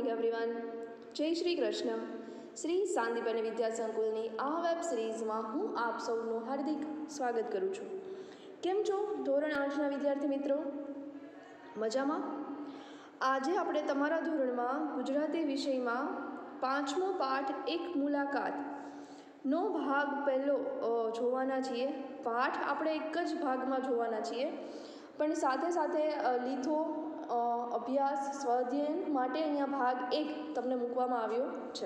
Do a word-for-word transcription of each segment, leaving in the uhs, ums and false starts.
Morning everyone. જય શ્રી કૃષ્ણ. શ્રી સાંદીપની વિદ્યા સંકુલની આ web સિરીઝમાં હું આપ સૌનું હાર્દિક સ્વાગત કરું છું. કેમ છો ધોરણ આઠના વિદ્યાર્થી મિત્રો? મજામાં? આજે આપણે તમારા ધોરણમાં ગુજરાતી વિષયમાં પાંચમો પાઠ એક મુલાકાત નો ભાગ પહેલો જોવાના છીએ. પાઠ આપણે એક જ ભાગમાં જોવાના છીએ, પણ સાથે સાથે લીથો અભ્યાસ સ્વાધ્યાયન માટે અહીંયા ભાગ એક તમને મૂકવામાં આવ્યો છે.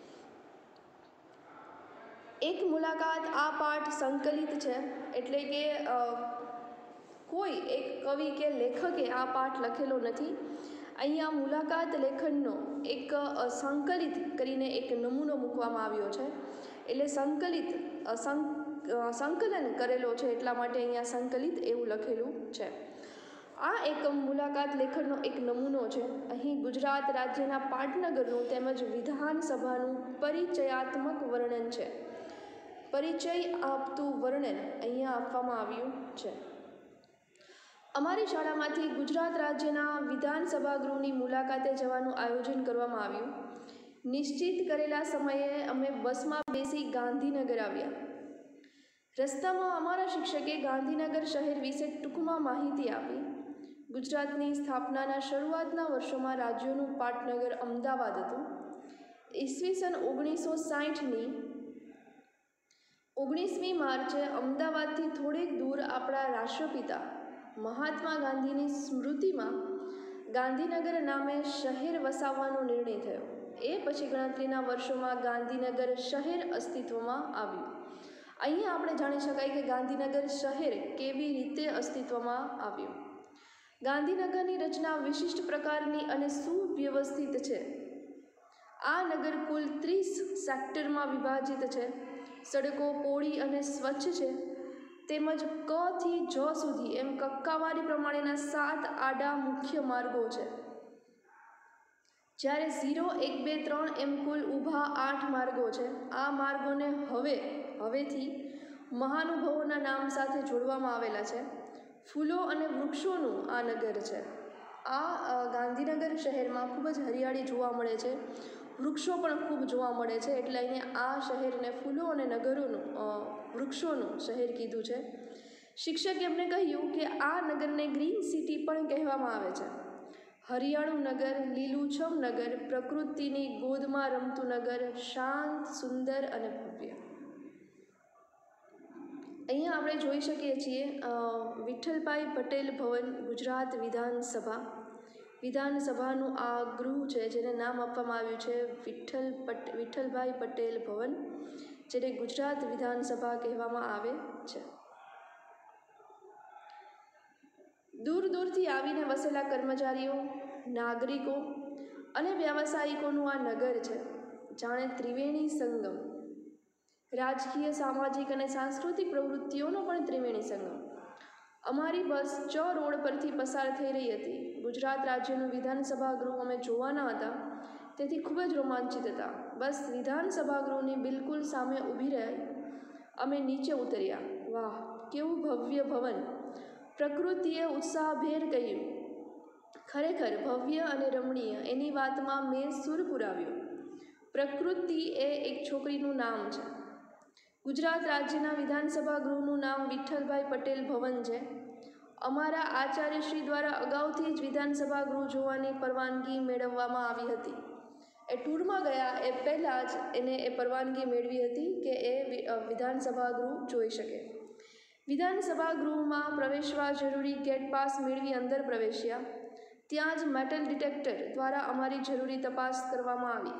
એક મુલાકાત આ પાઠ સંકલિત છે, એટલે કે કોઈ એક કવિ કે લેખકે આ પાઠ લખેલો નથી. અહીંયા મુલાકાત લેખનનો એક સંકલિત કરીને એક નમૂનો મૂકવામાં આવ્યો છે, એટલે સંકલિત સંકલન કરેલો છે, એટલા માટે અહીંયા સંકલિત એવું લખેલું છે. આ એકમ મુલાકાત લેખનનો એક નમૂનો છે. અહીં ગુજરાત રાજ્યના પાટનગરનું તેમજ વિધાનસભાનું પરિચયાત્મક વર્ણન છે. પરિચય આપતું વર્ણન અહીંયા આપવામાં આવ્યું છે. અમારી શાળામાંથી ગુજરાત રાજ્યના વિધાનસભા ગૃહની મુલાકાતે જવાનું આયોજન કરવામાં આવ્યું. નિશ્ચિત કરેલા સમયે અમે બસમાં બેસી ગાંધીનગર આવ્યા. રસ્તામાં અમારા શિક્ષકે ગાંધીનગર શહેર વિશે ટૂંકમાં માહિતી આપી. ગુજરાતની સ્થાપનાના શરૂઆતના વર્ષોમાં રાજ્યનું પાટનગર અમદાવાદ હતું. ઈસવીસન ઓગણીસો સાઠની ઓગણીસમી માર્ચે અમદાવાદથી થોડેક દૂર આપણા રાષ્ટ્રપિતા મહાત્મા ગાંધીની સ્મૃતિમાં ગાંધીનગર નામે શહેર વસાવવાનો નિર્ણય થયો. એ પછી ગણતરીના વર્ષોમાં ગાંધીનગર શહેર અસ્તિત્વમાં આવ્યું. અહીંયા આપણે જાણી શકાય કે ગાંધીનગર શહેર કેવી રીતે અસ્તિત્વમાં આવ્યું. ગાંધીનગરની રચના વિશિષ્ટ પ્રકારની અને સુવ્યવસ્થિત છે. આ નગર કુલ ત્રીસ સેક્ટરમાં વિભાજિત છે. સડકો પહોળી અને સ્વચ્છ છે, તેમજ ક થી જ સુધી એમ કક્કાવારી પ્રમાણેના સાત આડા મુખ્ય માર્ગો છે, જ્યારે ઝીરો એક બે ત્રણ એમ કુલ ઊભા આઠ માર્ગો છે. આ માર્ગોને હવે હવેથી મહાનુભાવોના નામ સાથે જોડવામાં આવેલા છે. ફૂલો અને વૃક્ષોનું આ નગર છે. આ ગાંધીનગર શહેરમાં ખૂબ જ હરિયાળી જોવા મળે છે, વૃક્ષો પણ ખૂબ જોવા મળે છે, એટલે અહીંયા આ શહેરને ફૂલો અને નગરોનું વૃક્ષોનું શહેર કીધું છે. શિક્ષકે એમને કહ્યું કે આ નગરને ગ્રીન સિટી પણ કહેવામાં આવે છે. હરિયાળું નગર, લીલુંછમ નગર, પ્રકૃતિની ગોદમાં રમતું નગર, શાંત, સુંદર અને ભવ્ય. અહીંયા આપણે જોઈ શકીએ છીએ વિઠ્ઠલભાઈ પટેલ ભવન, ગુજરાત વિધાનસભા. વિધાનસભાનું આ ગૃહ છે, જેને નામ આપવામાં આવ્યું છે વિઠ્ઠલ પટ વિઠ્ઠલભાઈ પટેલ ભવન, જેને ગુજરાત વિધાનસભા કહેવામાં આવે છે. દૂર દૂરથી આવીને વસેલા કર્મચારીઓ, નાગરિકો અને વ્યાવસાયિકોનું આ નગર છે, જાણે ત્રિવેણી સંગમ. રાજકીય, સામાજિક અને સાંસ્કૃતિક પ્રવૃત્તિઓનો પણ ત્રિવેણી સંગમ. અમારી બસ ચ રોડ પરથી પસાર થઈ રહી હતી. ગુજરાત રાજ્યનું વિધાનસભા ગૃહ અમે જોવાના હતા, તેથી ખૂબ જ રોમાંચિત હતા. બસ વિધાનસભા ગૃહની બિલકુલ સામે ઊભી રહી. અમે નીચે ઉતર્યા. વાહ, કેવું ભવ્ય ભવન! પ્રકૃતિએ ઉત્સાહભેર કહ્યું. ખરેખર ભવ્ય અને રમણીય. એની વાતમાં મેં સૂર પુરાવ્યો. પ્રકૃતિ એ એક છોકરીનું નામ છે. ગુજરાત રાજ્યના વિધાનસભા ગૃહનું નામ વિઠ્ઠલભાઈ પટેલ ભવન છે. અમારા આચાર્યશ્રી દ્વારા અગાઉથી જ વિધાનસભા ગૃહ જોવાની પરવાનગી મેળવવામાં આવી હતી. એ ટૂરમાં ગયા એ પહેલાં જ એને એ પરવાનગી મેળવી હતી કે એ વિધાનસભા ગૃહ જોઈ શકે. વિધાનસભા ગૃહમાં પ્રવેશવા જરૂરી ગેટ પાસ મેળવી અંદર પ્રવેશ્યા. ત્યાં જ મેટલ ડિટેક્ટર દ્વારા અમારી જરૂરી તપાસ કરવામાં આવી.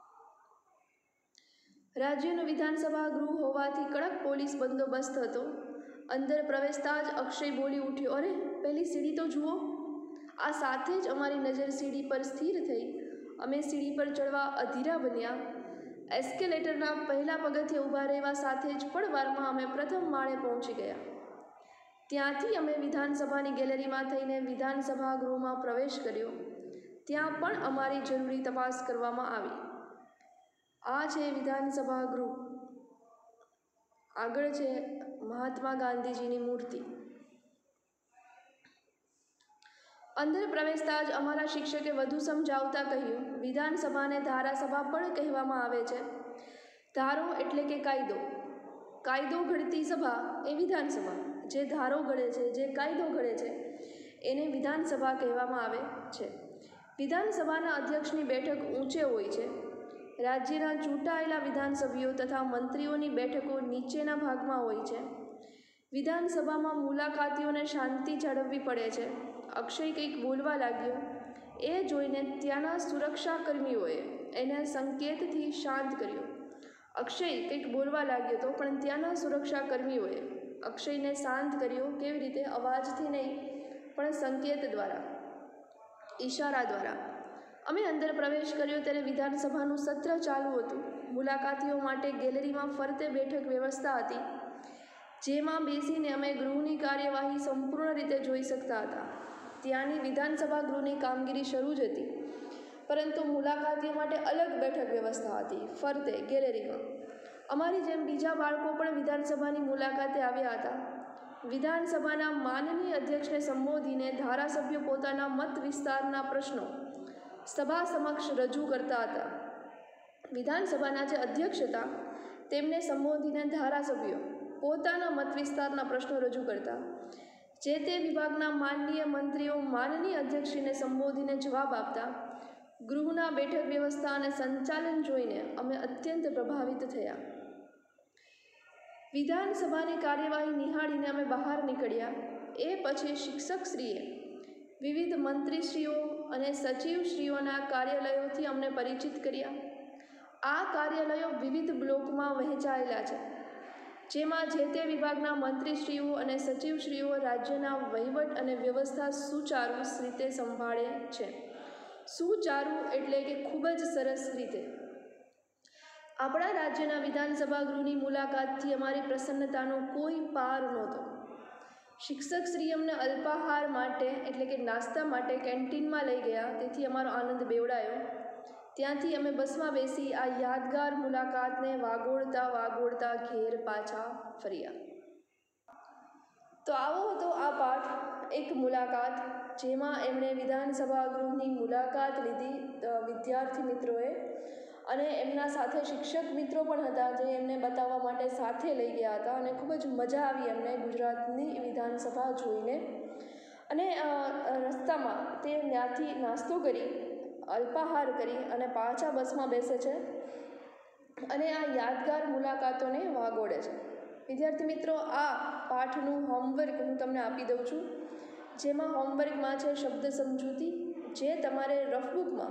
રાજ્યનું વિધાનસભા ગૃહ હોવાથી કડક પોલીસ બંદોબસ્ત હતો. અંદર પ્રવેશતા જ અક્ષય બોલી ઉઠ્યો, અરે પહેલી સીડી તો જુઓ. આ સાથે જ અમારી નજર સીડી પર સ્થિર થઈ. અમે સીડી પર ચડવા અધીરા બન્યા. એસ્કેલેટરના પહેલા પગથિયે ઊભા રહેવા સાથે જ પળવારમાં અમે પ્રથમ માળે પહોંચી ગયા. ત્યાંથી અમે વિધાનસભાની ગેલેરીમાં થઈને વિધાનસભા ગૃહમાં પ્રવેશ કર્યો. ત્યાં પણ અમારી જરૂરી તપાસ કરવામાં આવી. આ છે વિધાનસભા ગૃહ. આગળ છે મહાત્મા ગાંધીજીની મૂર્તિ. અંદર પ્રવેશતા જ અમારા શિક્ષકે વધુ સમજાવતા કહ્યું, વિધાનસભાને ધારાસભા પણ કહેવામાં આવે છે. ધારો એટલે કે કાયદો. કાયદો ઘડતી સભા એ વિધાનસભા. જે ધારો ઘડે છે, જે કાયદો ઘડે છે, એને વિધાનસભા કહેવામાં આવે છે. વિધાનસભાના અધ્યક્ષની બેઠક ઊંચે હોય છે. રાજ્યના ચૂંટાયેલા વિધાનસભ્યો તથા મંત્રીઓની બેઠકો નીચેના ભાગમાં હોય છે. વિધાનસભામાં મુલાકાતીઓને શાંતિ જાળવવી પડે છે. અક્ષય કંઈક બોલવા લાગ્યો. એ જોઈને ત્યાંના સુરક્ષાકર્મીઓએ એને સંકેતથી શાંત કર્યો. અક્ષય કંઈક બોલવા લાગ્યો તો પણ ત્યાંના સુરક્ષાકર્મીઓએ અક્ષયને શાંત કર્યો. કેવી રીતે? અવાજથી નહીં, પણ સંકેત દ્વારા, ઈશારા દ્વારા. અમે અંદર પ્રવેશ કર્યો ત્યારે વિધાનસભાનું સત્ર ચાલુ હતું. મુલાકાતીઓ માટે ગેલેરીમાં ફરતે બેઠક વ્યવસ્થા હતી, જેમાં બેસીને અમે ગૃહની કાર્યવાહી સંપૂર્ણ રીતે જોઈ શકતા હતા. ત્યાંની વિધાનસભા ગૃહની કામગીરી શરૂ જ હતી, પરંતુ મુલાકાતીઓ માટે અલગ બેઠક વ્યવસ્થા હતી ફરતે ગેલેરીમાં. અમારી જેમ બીજા બાળકો પણ વિધાનસભાની મુલાકાતે આવ્યા હતા. વિધાનસભાના માનનીય અધ્યક્ષને સંબોધીને ધારાસભ્યો પોતાના મત વિસ્તારના પ્રશ્નો સભા સમક્ષ રજૂ કરતા હતા. વિધાનસભાના જે અધ્યક્ષ હતા તેમને સંબોધીને ધારાસભ્યો પોતાના મત વિસ્તારના પ્રશ્નો રજૂ કરતા. જે તે વિભાગના માનનીય મંત્રીઓ માનનીય અધ્યક્ષને સંબોધીને જવાબ આપતા. ગૃહના બેઠક વ્યવસ્થા અને સંચાલન જોઈને અમે અત્યંત પ્રભાવિત થયા. વિધાનસભાની કાર્યવાહી નિહાળીને અમે બહાર નીકળ્યા. એ પછી શિક્ષકશ્રીએ વિવિધ મંત્રીશ્રીઓ અને સચિવશ્રીઓના કાર્યાલયોથી અમને પરિચિત કર્યા. આ કાર્યાલયો વિવિધ બ્લોકમાં વહેંચાયેલા છે, જેમાં જે તે વિભાગના મંત્રીશ્રીઓ અને સચિવશ્રીઓ રાજ્યના વહીવટ અને વ્યવસ્થા સુચારુ રીતે સંભાળે છે. સુચારુ એટલે કે ખૂબ જ સરસ રીતે. આપણા રાજ્યના વિધાનસભા ગૃહની મુલાકાતથી અમારી પ્રસન્નતાનો કોઈ પાર નહોતો. શિક્ષકશ્રી અમને અલ્પાહાર માટે એટલે કે નાસ્તા માટે કેન્ટીનમાં લઈ ગયા, તેથી અમારો આનંદ બેવડાયો. ત્યાંથી અમે બસમાં બેસી આ યાદગાર મુલાકાતને વાગોળતા વાગોળતા ઘેર પાછા ફર્યા. તો આવો હતો આ પાઠ, એક મુલાકાત, જેમાં એમણે વિધાનસભા ગૃહની મુલાકાત લીધી વિદ્યાર્થી મિત્રોએ, અને એમના સાથે શિક્ષક મિત્રો પણ હતા, જે એમને બતાવવા માટે સાથે લઈ ગયા હતા. અને ખૂબ જ મજા આવી એમને ગુજરાતની વિધાનસભા જોઈને. અને રસ્તામાં તે ત્યાંથી નાસ્તો કરી, અલ્પાહાર કરી અને પાછા બસમાં બેસે છે અને આ યાદગાર મુલાકાતોને વાગોળે છે. વિદ્યાર્થી મિત્રો, આ પાઠનું હોમવર્ક હું તમને આપી દઉં છું, જેમાં હોમવર્કમાં છે શબ્દ સમજૂતી, જે તમારે રફબુકમાં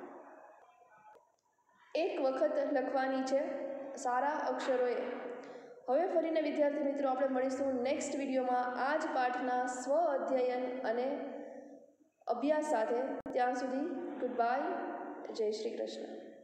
એક વખત લખવાની છે સારા અક્ષરોએ. હવે ફરીને વિદ્યાર્થી મિત્રો આપણે મળીશું નેક્સ્ટ વિડીયોમાં આ જ પાઠના સ્વ અધ્યયન અને અભ્યાસ સાથે. ત્યાં સુધી ગુડ બાય, જય શ્રી કૃષ્ણ.